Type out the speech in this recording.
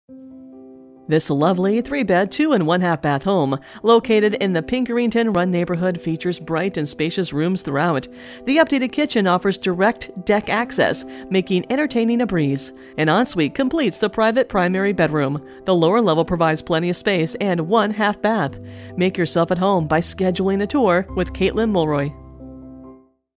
This lovely 3-bed, 2 and 1/2 bath home, located in the Pickerington Run neighborhood, features bright and spacious rooms throughout. The updated kitchen offers direct deck access, making entertaining a breeze. An ensuite completes the private primary bedroom. The lower level provides plenty of space and 1/2 bath. Make yourself at home by scheduling a tour with Caitlyn Mulroy.